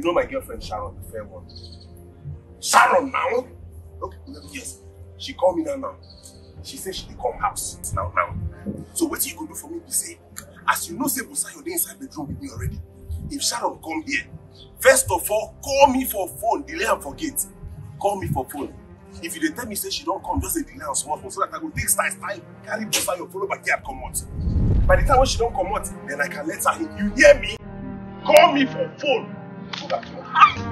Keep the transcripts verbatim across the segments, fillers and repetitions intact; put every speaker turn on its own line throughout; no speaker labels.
know my girlfriend Sharon, the fair one. Sharon now? Okay, yes. She called me now now. She said she dey come house now now. So what you could do for me to say, as you know, say Busayo dey inside the bedroom with me already. If Sharon come here, first of all, call me for phone, delay and forget. Call me for phone. If you dey tell me say she don't come, just a delay and small phone so that I will take style style, carry Busayo, follow back here and come out. By the time when she don't come out, then I can let her in. You hear me? Call me for phone. So that you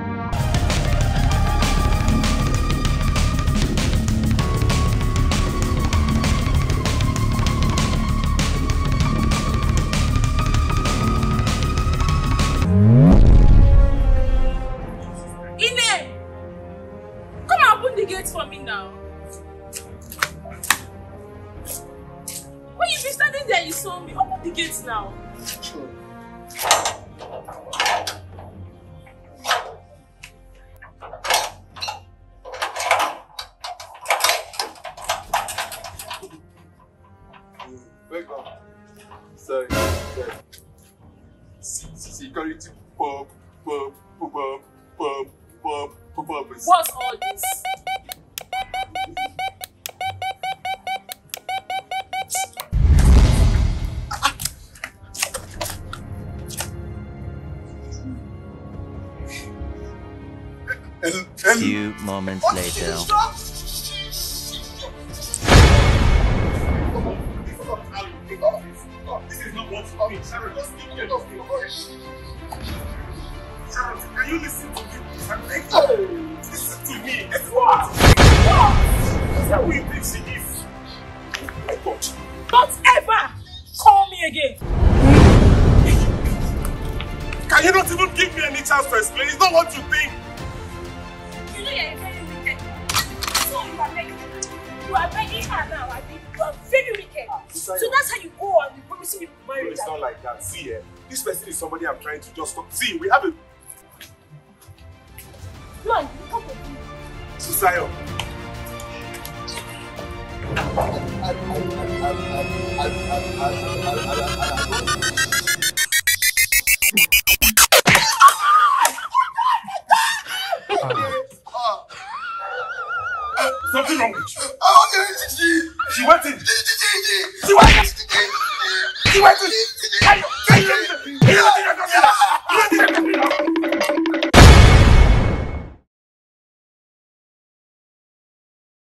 for me now. When you be standing there, you saw me. Open the gates now. Sure.
Welcome. Sorry. Sorry. Security pop pop pop pop pop pop pop.
What's all this?
A few moments later.
This is not what's coming. Sharon, just keep your voice. Sharon, can you listen to me? Listen to me. It's what? What? That's how we think she is. My God.
Don't ever call me again.
Can you not even give me any chance to explain? It's not what you think.
You know you're very wicked. So you are begging. You are begging her now. I think you are very wicked. Ah, so that's how you go on. You promise me marriage.
No, it's not like that. See, eh, this person is somebody I'm trying to just talk. See, we have a.
No, you come with me.
Susayo. Something wrong with you. She went in. She went in. She went in. Can you, can you, can you,